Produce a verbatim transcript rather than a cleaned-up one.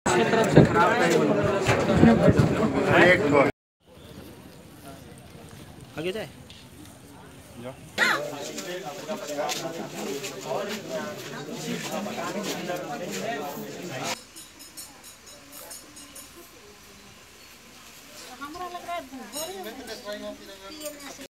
तरफ से खराब आगे जाए हमरा लग रहा है